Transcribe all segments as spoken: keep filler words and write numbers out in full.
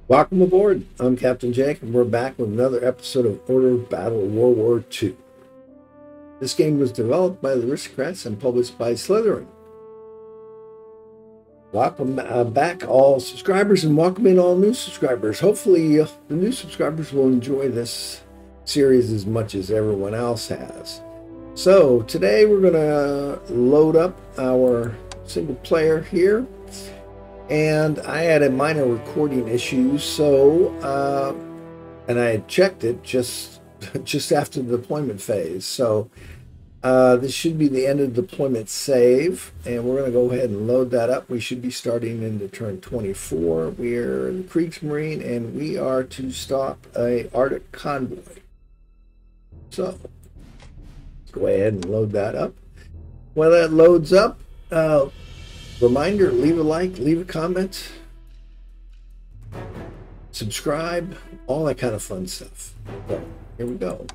Welcome aboard. I'm Captain Jake, and we're back with another episode of Order of Battle World War Two. This game was developed by the Aristocrats and published by Slytherin. Welcome uh, back, all subscribers, and welcome in all new subscribers. Hopefully, uh, the new subscribers will enjoy this series as much as everyone else has. So, today we're going to load up our single player here. And I had a minor recording issue, so uh, and I had checked it just just after the deployment phase. So uh, this should be the end of the deployment save, and we're going to go ahead and load that up. We should be starting into turn twenty-four. We're in the Kriegsmarine, and we are to stop a Arctic convoy. So let's go ahead and load that up. While that loads up, uh, reminder, leave a like, leave a comment, subscribe, all that kind of fun stuff. So, here we go.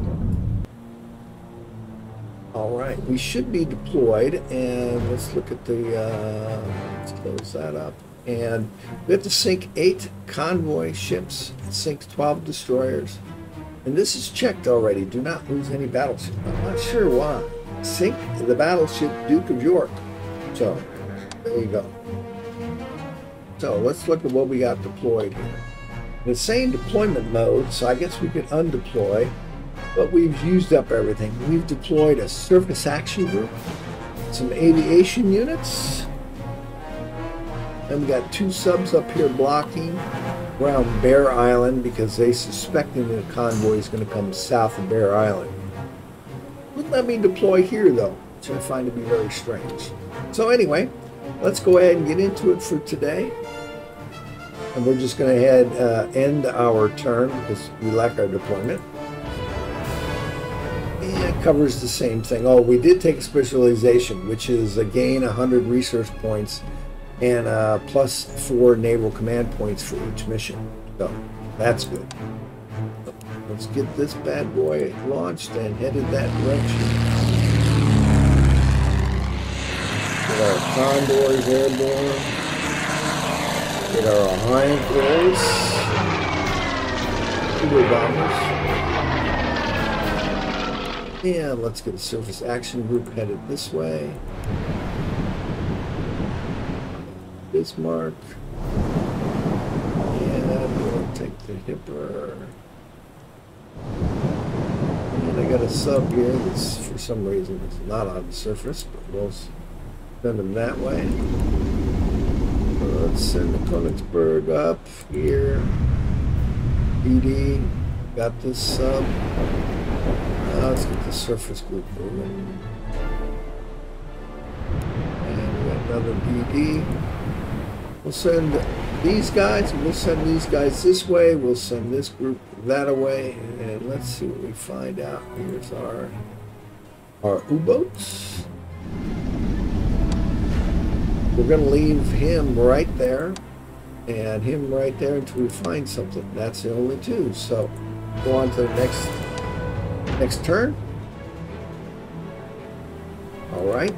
All right, we should be deployed, and let's look at the, uh, let's close that up. And we have to sink eight convoy ships, sink twelve destroyers. And this is checked already. Do not lose any battleship. I'm not sure why. Sink the battleship Duke of York. So, there you go. So let's look at what we got deployed here. It's saying deployment mode, so I guess we could undeploy, but we've used up everything. We've deployed a surface action group, some aviation units, and we got two subs up here blocking around Bear Island because they suspecting that a convoy is going to come south of Bear Island. Wouldn't let me deploy here though, which I find to be very strange. So anyway, let's go ahead and get into it for today. And we're just going to head uh, end our turn because we lack our deployment. And it covers the same thing. Oh, we did take a specialization, which is again one hundred research points and uh, plus four naval command points for each mission. So that's good. Let's get this bad boy launched and headed that direction. Get our Convoys airborne. Get our Heinz Super bombers. And let's get a surface action group headed this way. Bismarck. And we'll take the Hipper. And I got a sub here that's for some reason it's not on the surface, but we'll send them that way. Uh, let's send the Königsberg up here. B D, got this sub. Now let's get the surface group moving. And we got another B D. We'll send these guys, and we'll send these guys this way. We'll send this group that away. And let's see what we find out. Here's our, our U-boats. We're going to leave him right there and him right there until we find something. That's the only two. So go on to the next next turn. All right.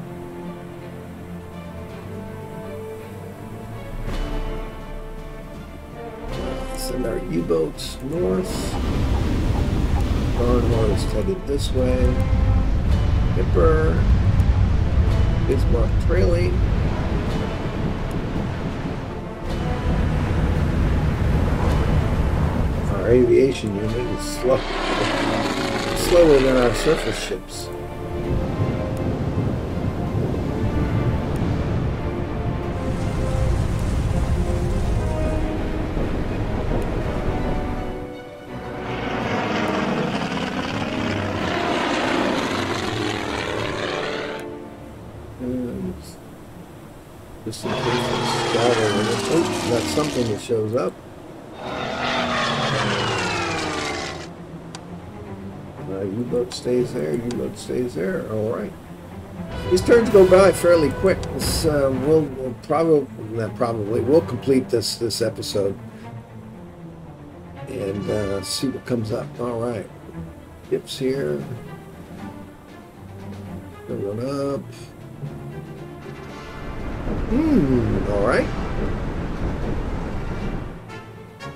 Send our U-boats north. Barnhorn is headed this way. Hipper. Bismarck trailing. Our aviation unit is slow, slower than our surface ships. And just in case it's got oh, got something that shows up. Uh, U-boat stays there, U-boat stays there. All right. These turns go by fairly quick. This, uh, we'll, we'll probably, not probably, we'll complete this this episode and uh, see what comes up. All right. Ships here. Going up. Hmm. All right.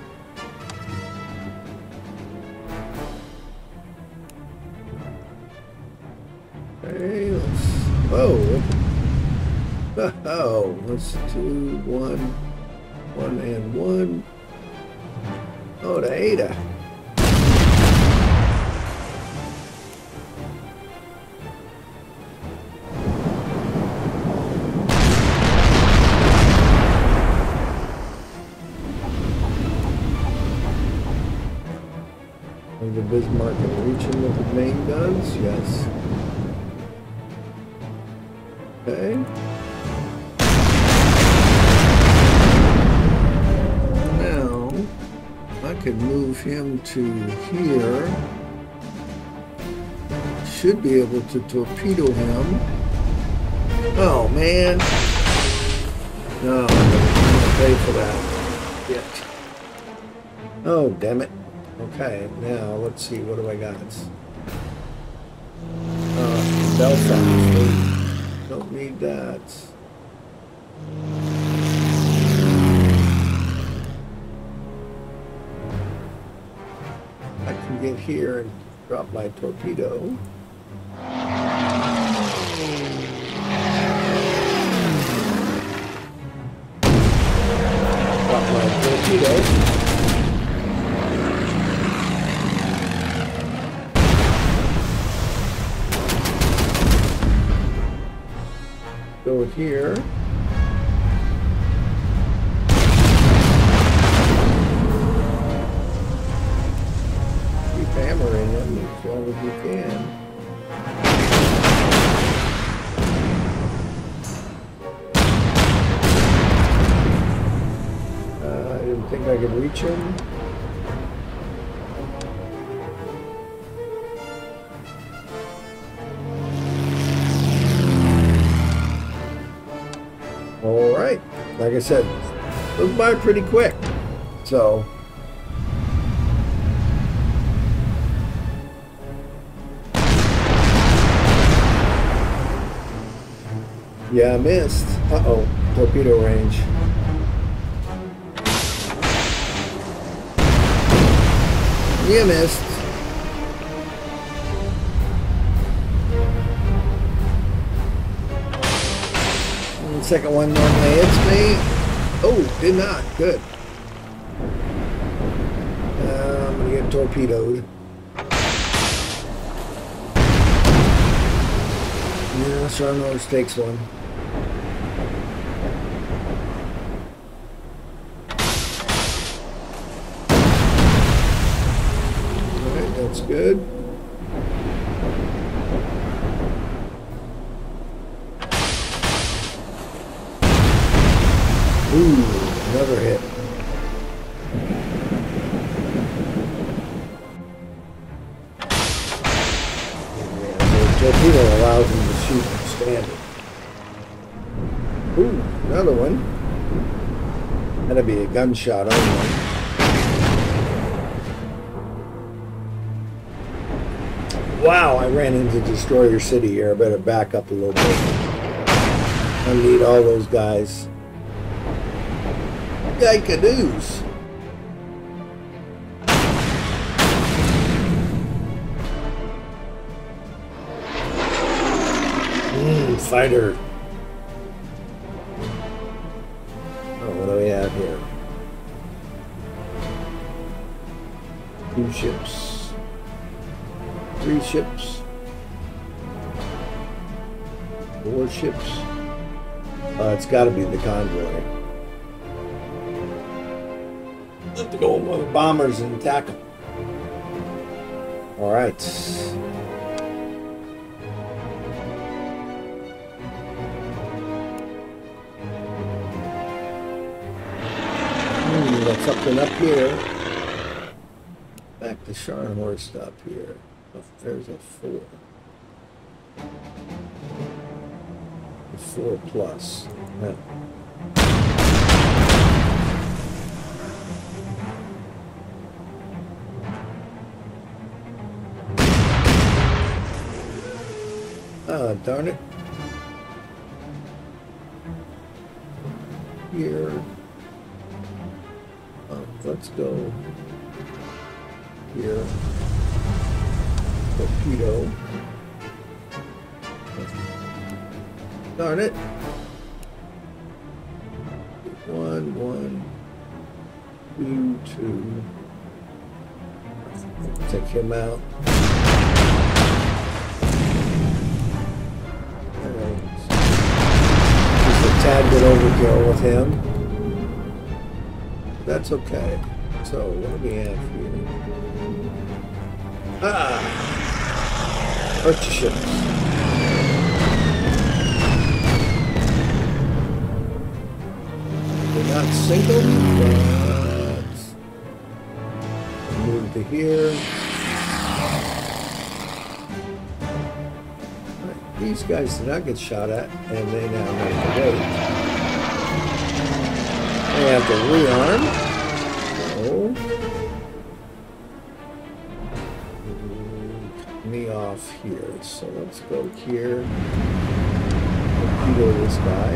cool. Oh, let's do one, one and one. Oh, the Ada. The Bismarck can reach him with the main guns, yes. Okay. Now, I could move him to here. Should be able to torpedo him. Oh, man. No, I'm gonna pay for that. Yet. Oh, damn it. Okay, now let's see, what do I got? Uh, Belfast. Don't need that. I can get here and drop my torpedo. Drop my torpedo. Go here. Keep hammering them as long as we can. Uh, I didn't think I could reach him. All right, like I said, goes by pretty quick. So, yeah, I missed. Uh-oh, torpedo range. You missed. Second one normally hits me. Oh, did not. Good. Uh, I'm going to get torpedoed. Yeah, Sharp Nose takes one. Alright, that's good. Ooh, another hit. Yeah, so the torpedo allows him to shoot standing. Ooh, another one. That'll be a gunshot only. Wow, I ran into Destroyer City here. I better back up a little bit. I need all those guys. Yikadoos. Mmm, fighter. Oh, what do we have here? Two ships. Three ships. Four ships. Uh, it's got to be the convoy. Have to go with the bombers and attack them. All right. Hmm, got something up here. Back to Scharnhorst up here. Oh, there's a four. A four plus. Yeah. Oh, darn it. Here. Oh, let's go here. Torpedo. Darn it. One, one, two, two. Take him out. Just a tad bit overkill with him. That's okay. So what do we have here? Ah! Archer ships. They're not single, but move to here. Right. These guys did not get shot at, and they now have to wait. They have to rearm. So, me off here. So let's go here. Torpedo this guy.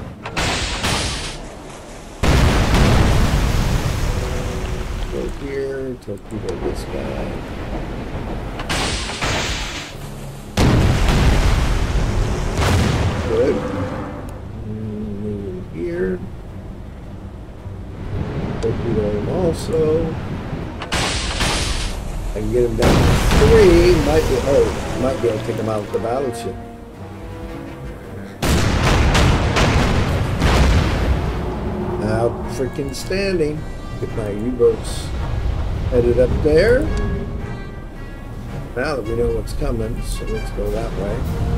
Go here, torpedo this guy. Good. Move here. Torpedo him also. I can get him down to three. Might be, oh, might be able to take him out with the battleship. Now, freaking standing. Get my U-boats headed up there. Now that we know what's coming, so let's go that way.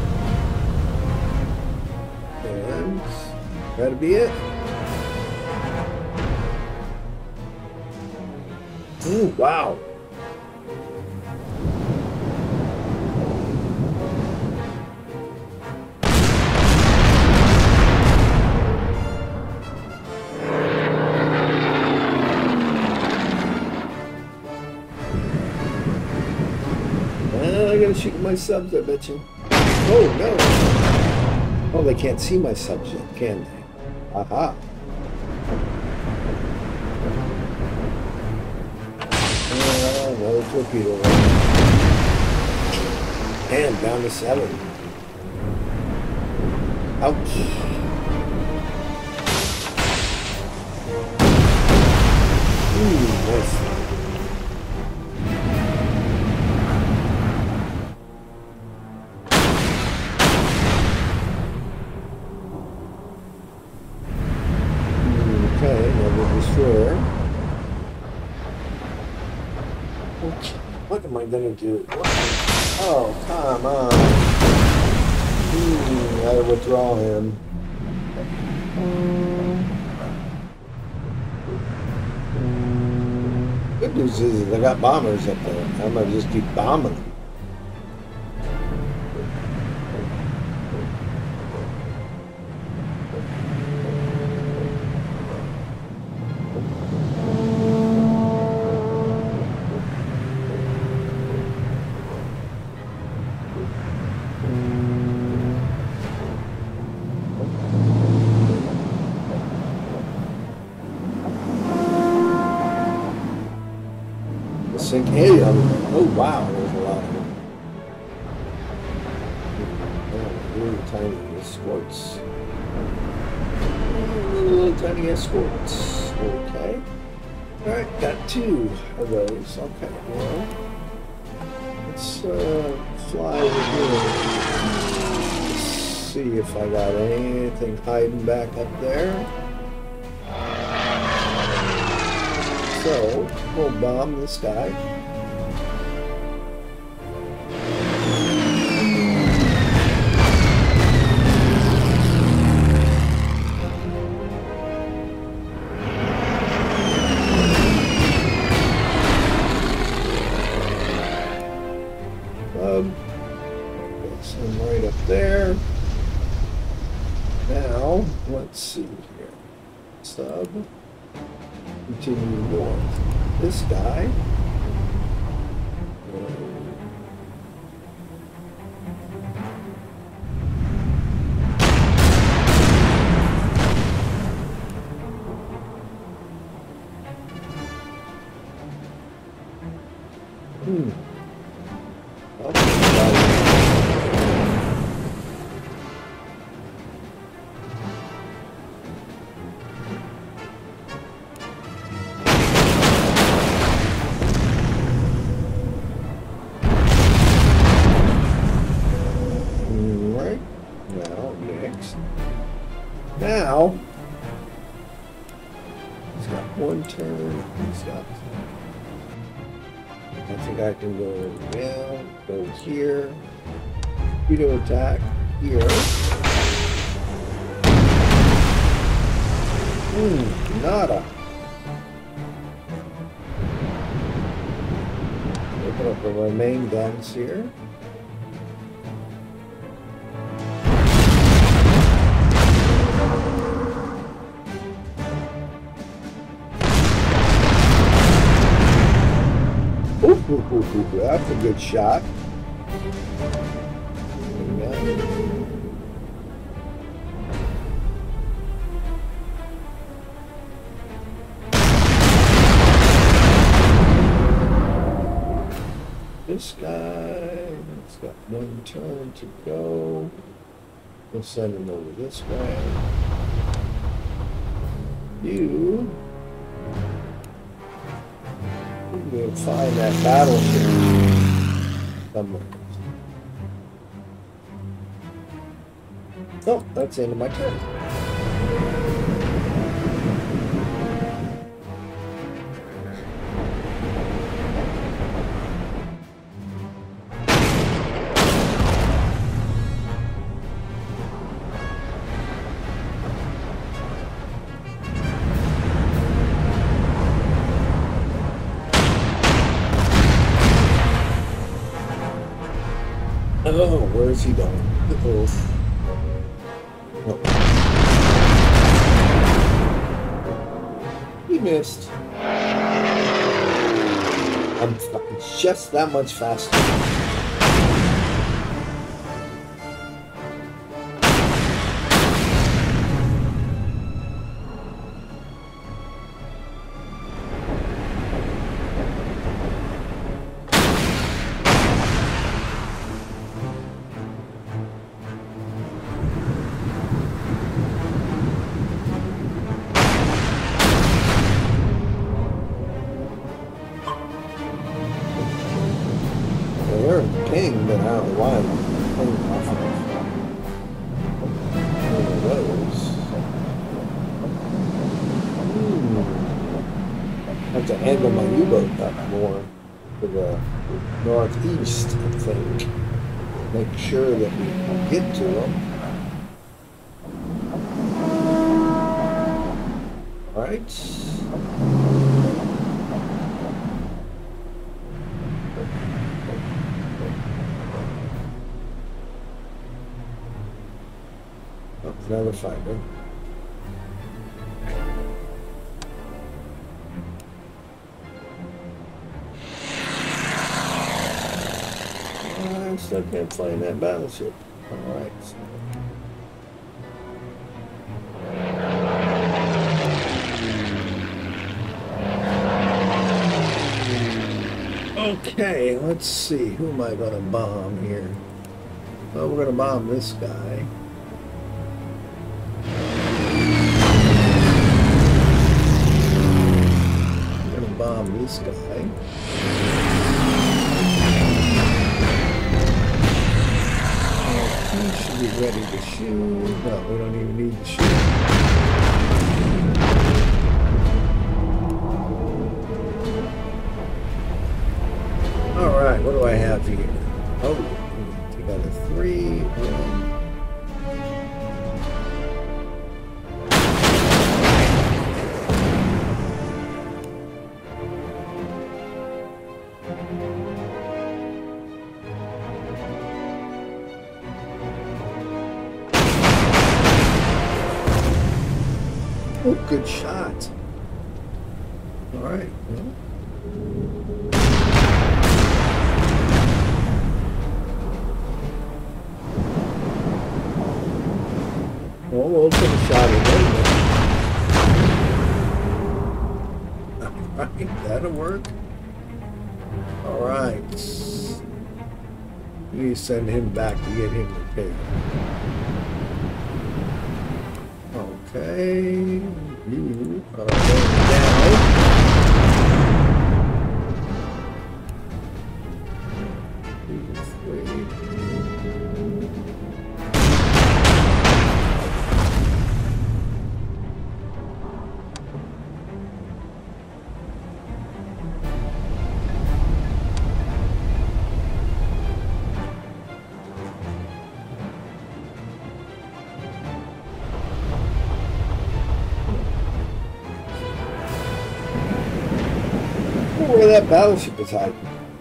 And that'll be it. Ooh, wow. I gotta shoot my subs, I bet you. Oh, no. Oh, they can't see my subs yet, can they? Aha. Uh, another torpedo. And down to seven. Ouch. Ooh, nice. What am I gonna do? What? Oh, come on. Hmm, I withdraw him. Good news is I got bombers up there. I'm gonna just keep bombing them. Sink eight of them. Oh wow, there's a lot of them. Oh, really tiny escorts. Little tiny escorts. Okay. Alright, got two of those. Okay, well, let's uh, fly over here. Let's see if I got anything hiding back up there. So, we'll bomb this guy. Um, place him right up there. Now, let's see here. Sub. Continue north. This guy. Hmm. Now, he's got one turn. He's got. I think I can go down, go here. Torpedo attack here. Hmm, nada. Open up the main guns here. Ooh, ooh, ooh, ooh, that's a good shot. This guy, he's got one turn to go. We'll send him over this way. You, we'll find that battleship somewhere. Oh, that's the end of my turn. Oh, where is he going? Uh-oh. Oh. He missed. I'm just that much faster. King, but I don't know why I'm playing off of one of those. Hmm. I have to angle my U-boat up more to the northeast, I think. Make sure that we get to them. All right. Another fighter. I still can't find that battleship. All right. Okay, let's see. Who am I going to bomb here? Well, we're going to bomb this guy. Bomb this guy. He should be ready to shoot. No, we don't even need to shoot. All right, what do I have here? Oh, we got a three. One. Oh, good shot. All right. Well. Well, we'll take a shot at it. All right, that'll work. All right. We need to send him back to get him repaired. Okay, you are going down. Two, three. wonder where that battleship is hiding.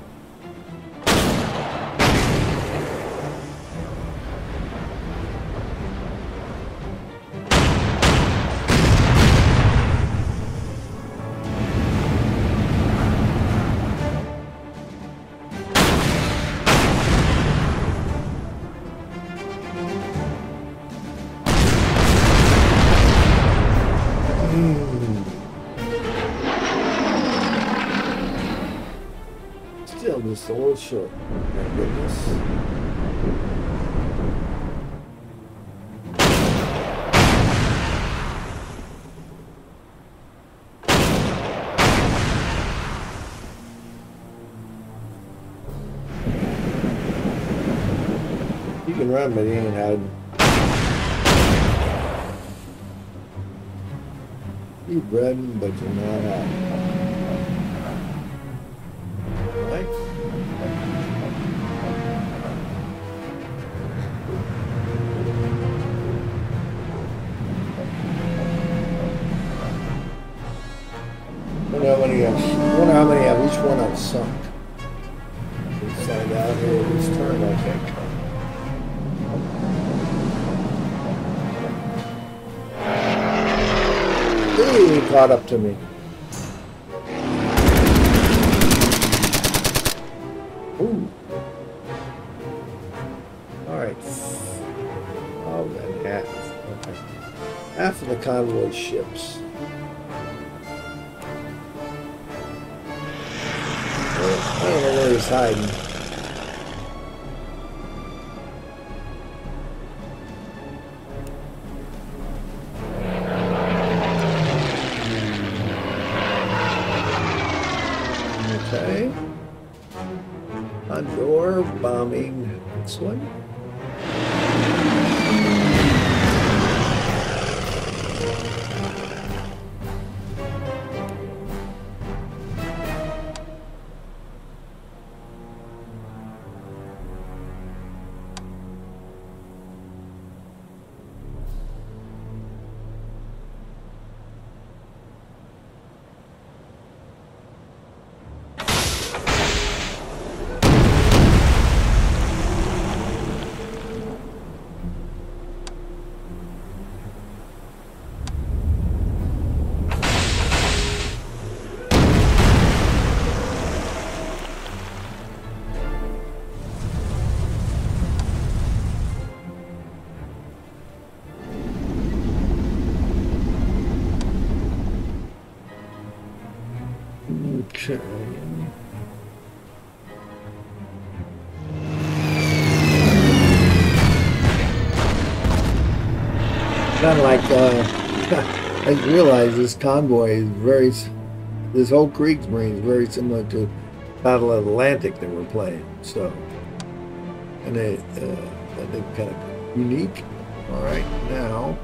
Still just a little short. My goodness. You can run, but he ain't hiding. You're running, but you're not hiding. Right? Wonder how many have, wonder how many have each one have sunk. We'll find out here this turn, I think. Ooh, he caught up to me. Ooh. Alright. Oh, then half. Okay. Half of the convoy ships. I don't know where he's hiding. Okay. Condor bombing this one. Okay. Kind of like, uh, I realize this convoy is very, this whole Kriegsmarine is very similar to Battle of Atlantic that we're playing. So, and they, uh, I think kind of unique. All right, now.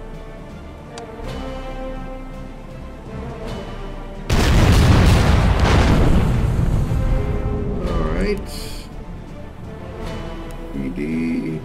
Right. E D.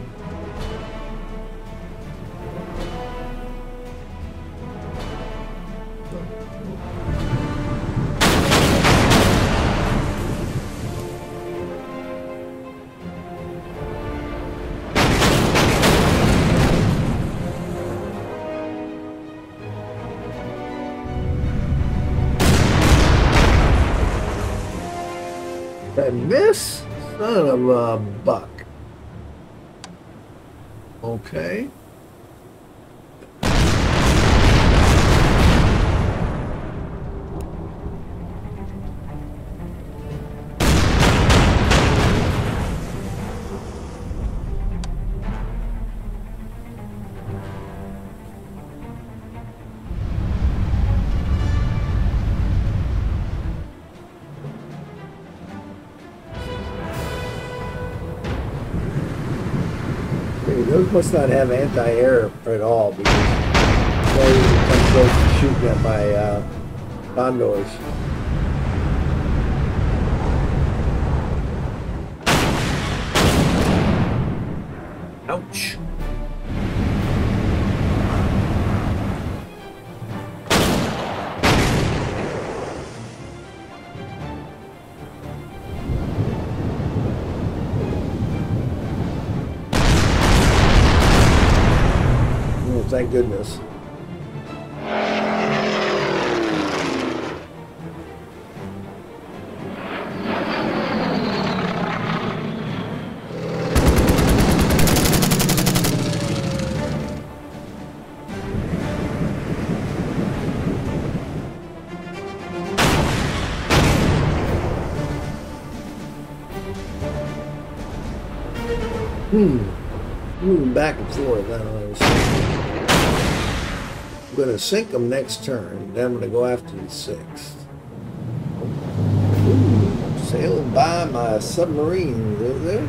Did I miss? Son of a buck. Okay. Those must not have anti-air at all because they come close to shooting at my uh, convoys. Ouch. thank goodness. Hmm. Moving back and forth. I don't understand. I'm going to sink them next turn. Then I'm going to go after the sixth. Ooh, sailing by my submarine. Is there?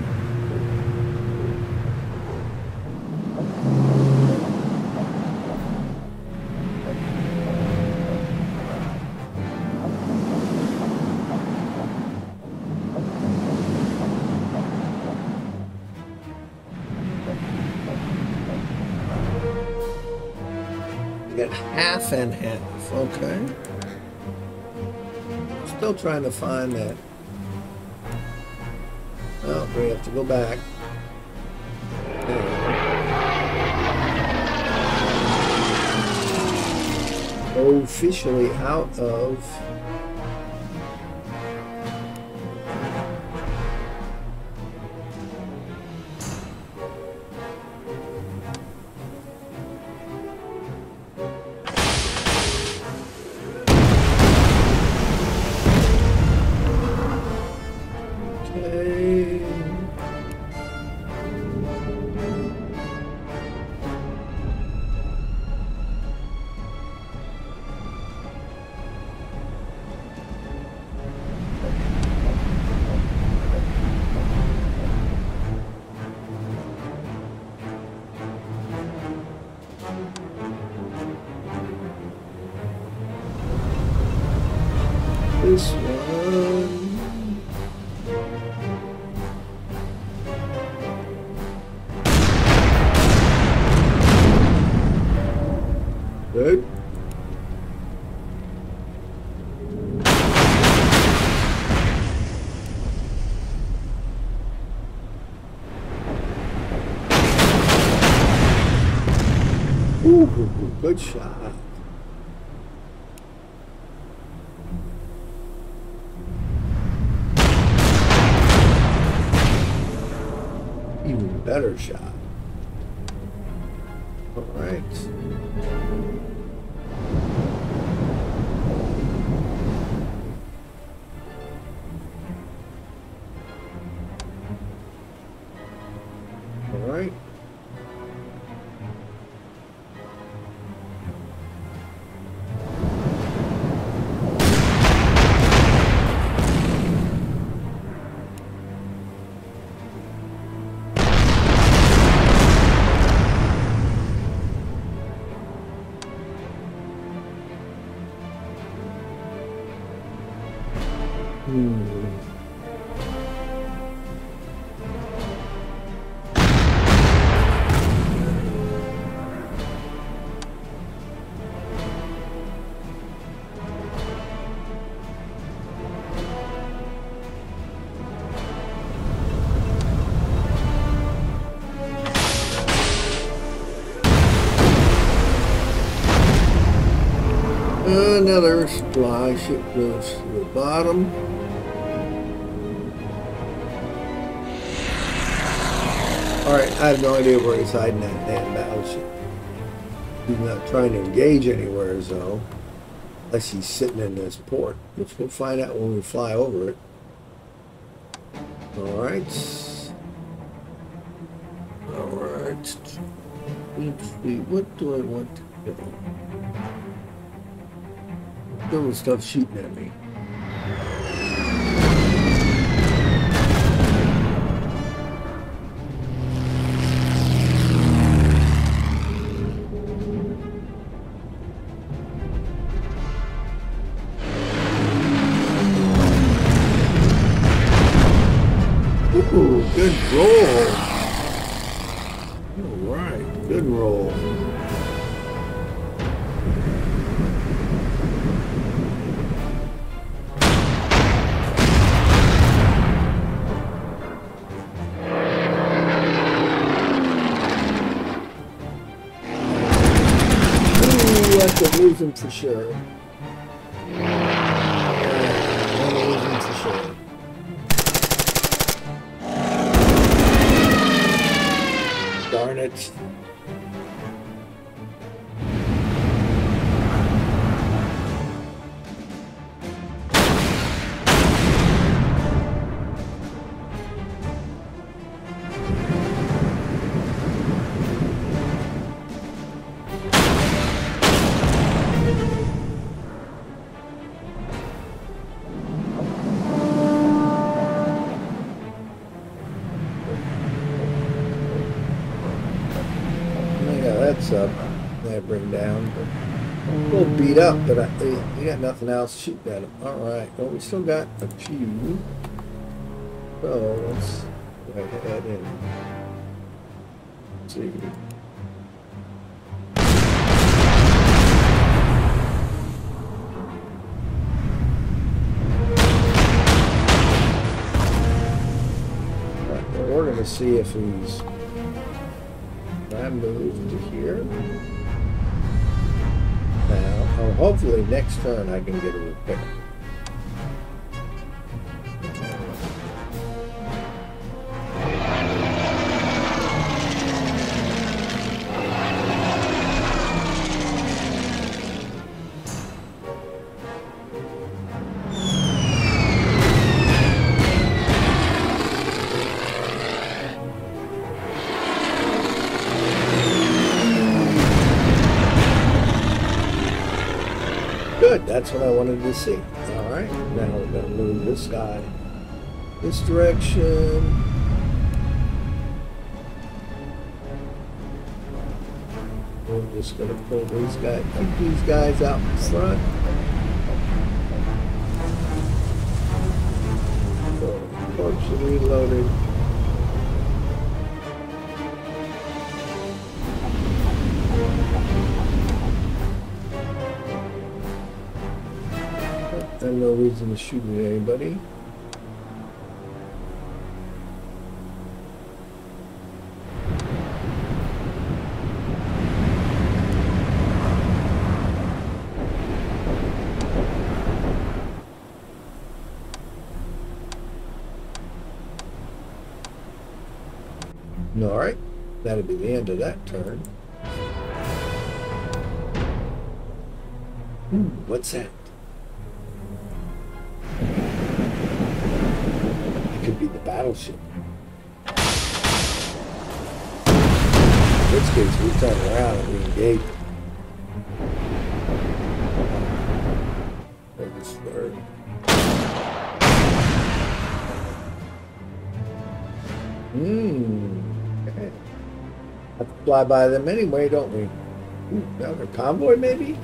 Get half and half, okay. Still trying to find that. Oh, we have to go back. Officially out of this one. Good. Ooh, good shot. Even better shot. All right. All right. Hmm. Another supply ship goes to the bottom. Alright, I have no idea where he's hiding that damn battleship. He's not trying to engage anywhere, though. Unless he's sitting in this port, which we'll find out when we fly over it. Alright. Alright. Let's see, what do I want to do? Little stuff shooting at me. Ooh, good roll. All right, good roll. chance of losing for sure. Yeah, losing for sure. Darn it. Up, that bring down, but a little beat up, but I, you got nothing else to shoot at him. All right, well, we still got a few, so let's go ahead and see. All right, well, we're going to see if he's. I move to here. Now, oh, hopefully next turn I can get a repair. Good, that's what I wanted to see. All right, now we're going to move this guy this direction. We're just going to pull these guys, keep these guys out in front. So, corpse reloaded. And no reason to shoot at anybody. All right, that'll be the end of that turn. Ooh, what's that? Could be the battleship. In this case, we turn around and we engage. There's third. Hmm. Okay. Have to fly by them anyway, don't we? Ooh, another convoy, maybe?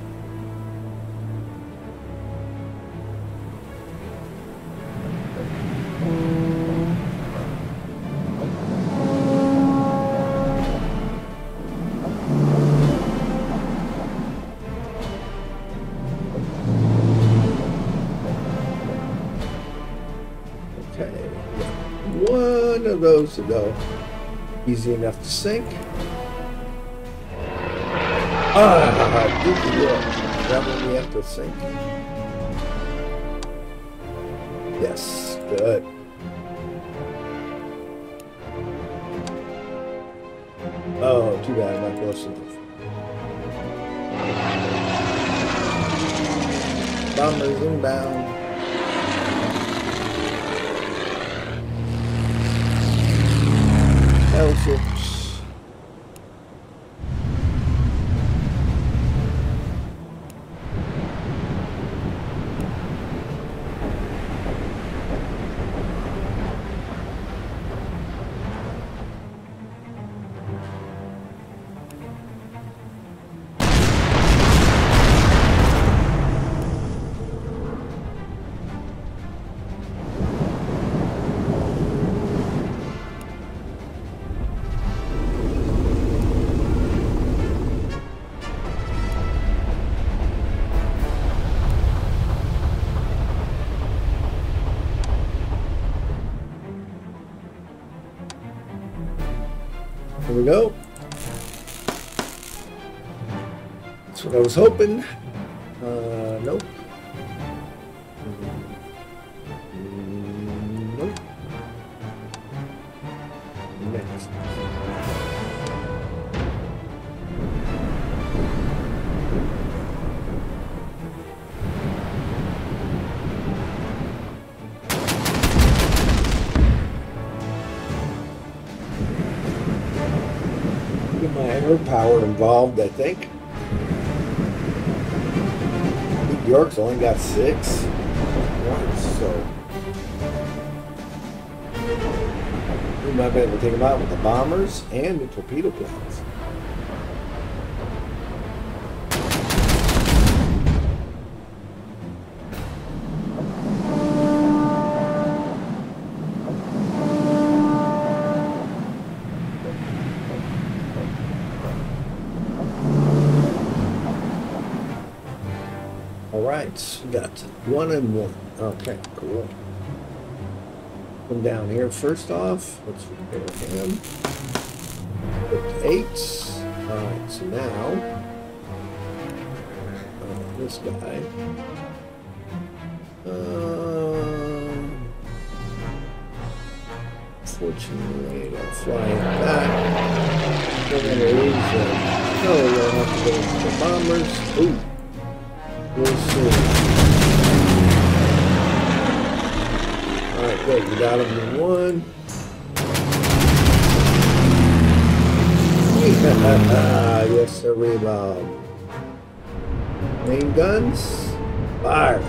Those to go. Easy enough to sink. Ah, good work. Is that what we have to sink? Yes, good. Oh, too bad I'm not close enough. Bombers inbound. Battleships. Here we go. Let's That's what I was hoping. Uh, nope. Mm, nope. Next. Get my air power involved, I think. York's only got six. One, so we might be able to take them out with the bombers and the torpedo planes. We got one and one. Okay, cool. Come down here first off. Let's repair him. Put to eight. Alright, so now uh, this guy. Um, fortunately, they're flying back. We're gonna lose them. No, we'll have to go to the bombers. Ooh. We'll see. Alright, good. We got him in one. Yes, sir, rebound. Main guns. Fire.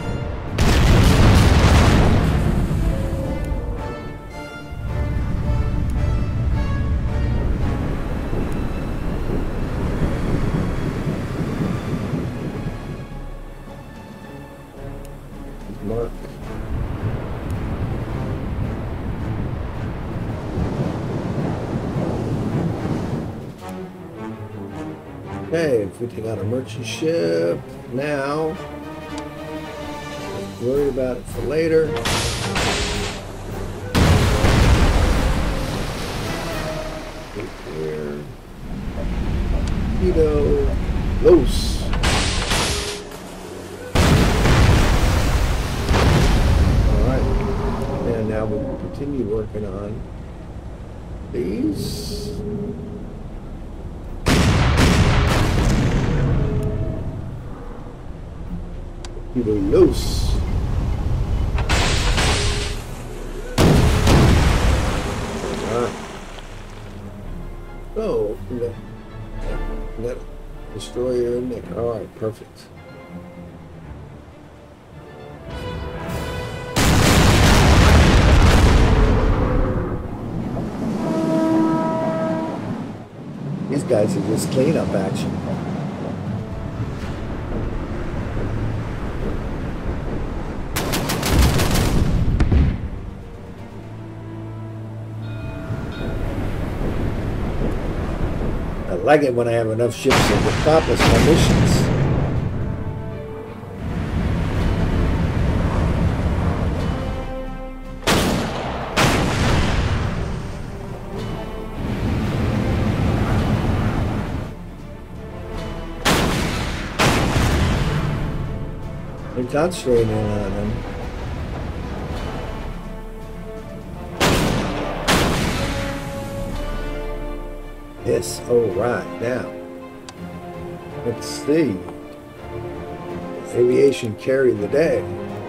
Mark. Okay, if we take out a merchant ship now, don't worry about it for later. Here, Torpedo, Los. Now we will continue working on these. Keep it loose. Alright. So, we got, we got a destroyer in there. Alright, perfect. These guys are just cleanup action. I like it when I have enough ships to accomplish my missions. They're concentrating on him. Yes, all right, now let's see. Aviation carried the day.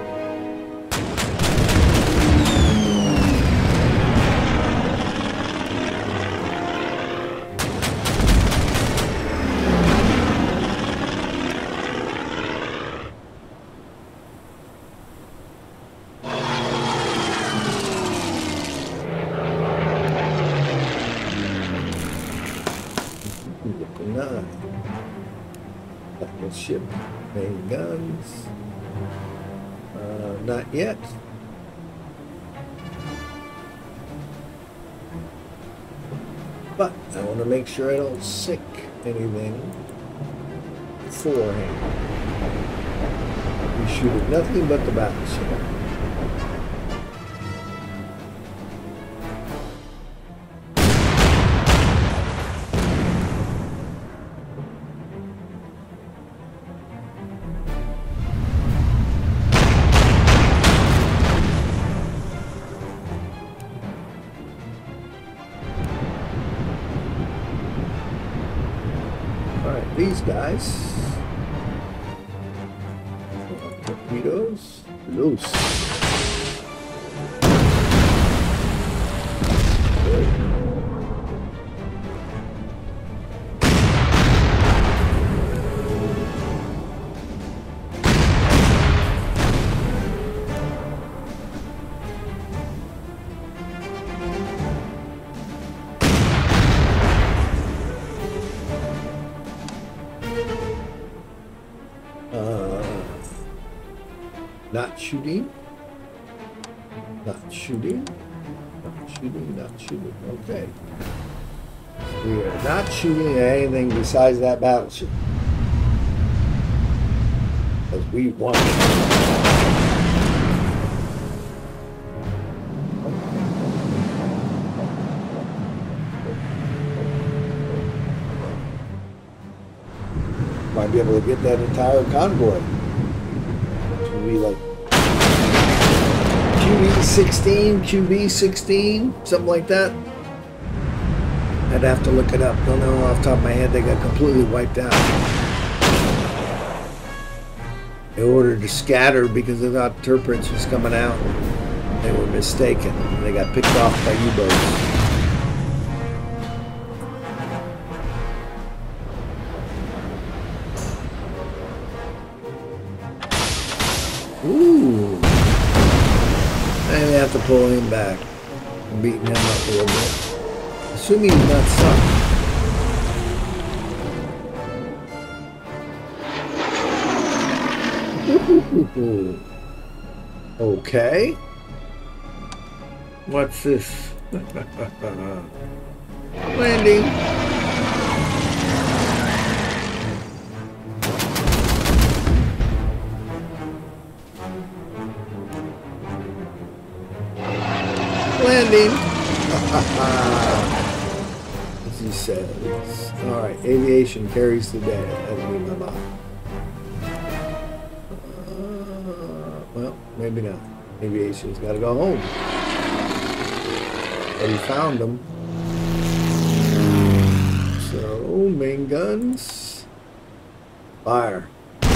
Ship main guns. Uh, not yet. But I want to make sure I don't sink anything beforehand. We shoot at nothing but the battleship. these guys. Torpedoes loose. Not shooting, not shooting, not shooting, not shooting. Okay. We are not shooting at anything besides that battleship. Because we won. Might be able to get that entire convoy. Be like Q B sixteen, Q B sixteen, something like that. I'd have to look it up. Don't know off the top of my head. They got completely wiped out. They ordered to scatter because they thought Tirpitz was coming out. They were mistaken. They got picked off by U-boats. Ooh. I may have to pull him back. I'm beating him up a little bit. Assuming he's not sunk. Okay. What's this? Landing. Landing. As he says. Alright, aviation carries the day. That's me my mom. Uh, well, maybe not. Aviation's got to go home. But he found them. So, main guns. Fire.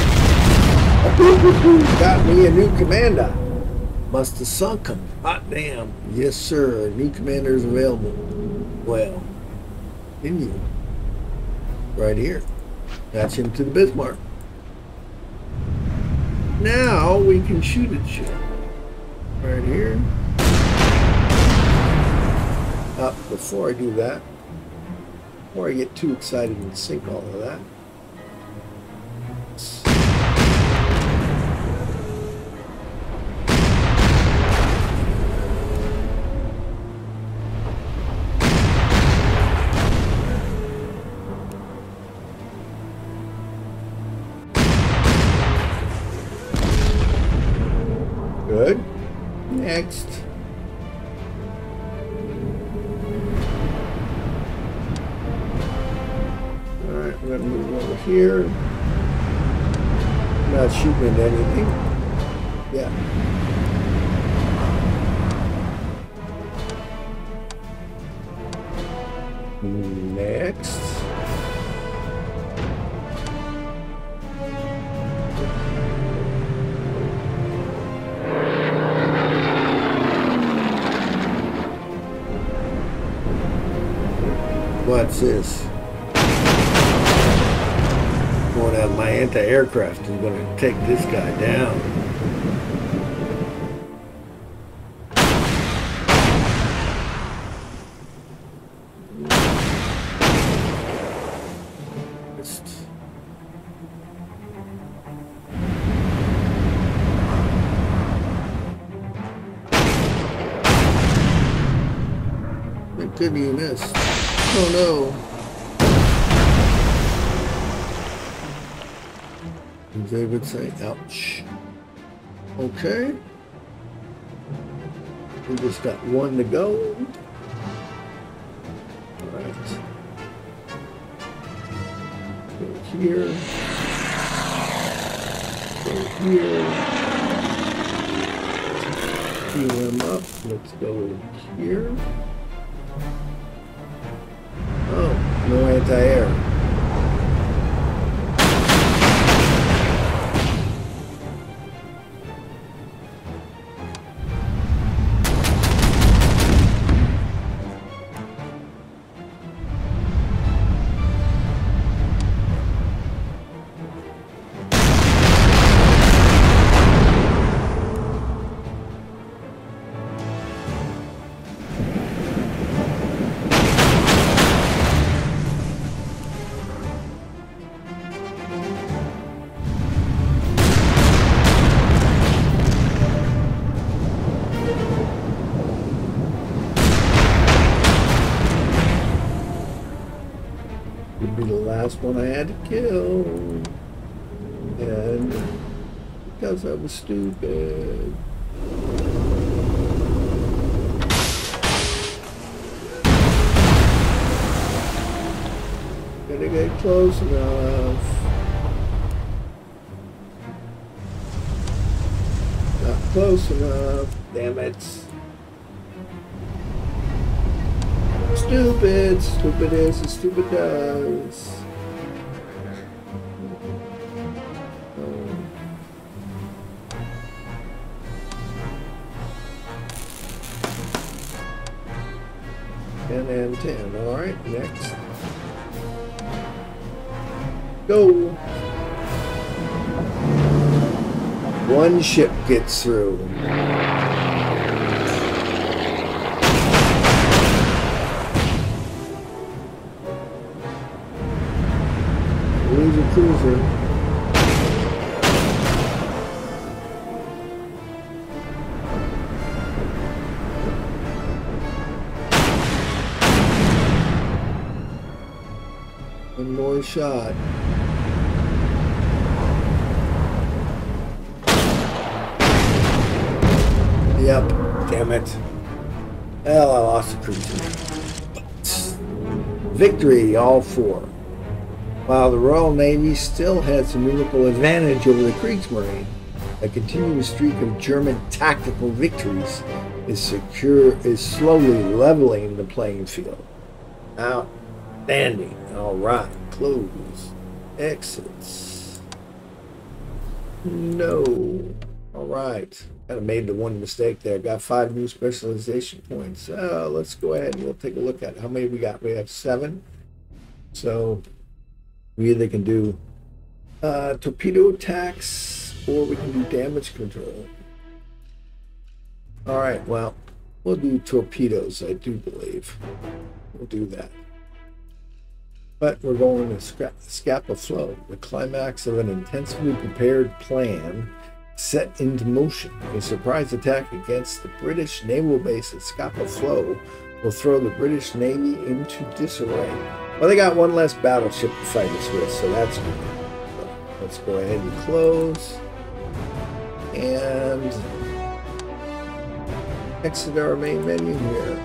Got me a new commander. Must have sunk him. Hot damn. Yes, sir. New commander is available. Well, in you. Right here. Match him to the Bismarck. Now we can shoot at shit. Right here. Up uh, before I do that. Before I get too excited and sink all of that. Good. Next. Alright, we're going to move over here. Not shooting at anything. Yeah. Next. What's this? Going out, my anti-aircraft is going to take this guy down. It could be a miss. Oh no. As they would say, ouch. Okay. We just got one to go. Alright. Go here. Go here. Heal him up. Let's go here. Oh, no anti-air. last one I had to kill. And because I was stupid. Gotta get close enough. Not close enough. Damn it. Stupid. Stupid is as stupid does. ten and ten. Alright, next. Go! One ship gets through. Lose a cruiser. One more shot. Yep, damn it. Well, I lost the cruiser. Victory, all four. While the Royal Navy still has a numerical advantage over the Kriegsmarine, a continuous streak of German tactical victories is secure is slowly leveling the playing field. Outstanding. All right, close. Exits. No. All right. Kind of made the one mistake there. Got five new specialization points. Uh, let's go ahead and we'll take a look at how many we got. We have seven. So we either can do uh, torpedo attacks or we can do damage control. All right, well, we'll do torpedoes, I do believe. We'll do that. But we're going to scrap, scap a flow, the climax of an intensively prepared plan set into motion. A surprise attack against the British naval base at Scapa Flow will throw the British Navy into disarray. Well, they got one less battleship to fight us with, so that's good. So let's go ahead and close and exit our main menu here.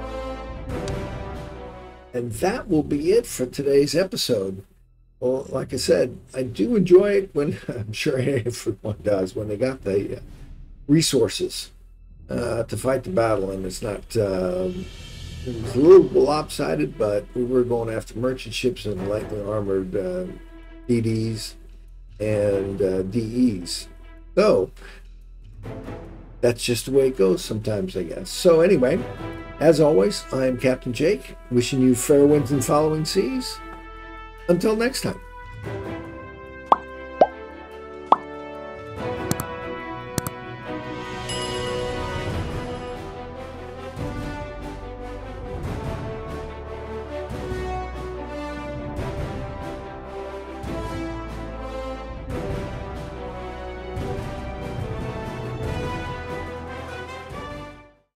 And that will be it for today's episode. Well, like I said, I do enjoy it when, I'm sure everyone does, when they got the resources uh, to fight the battle. And it's not, um, it was a little lopsided, but we were going after merchant ships and lightly armored uh, D Ds and uh, D Es. So, that's just the way it goes sometimes, I guess. So anyway, as always, I'm Captain Jake, wishing you fair winds and following seas. Until next time.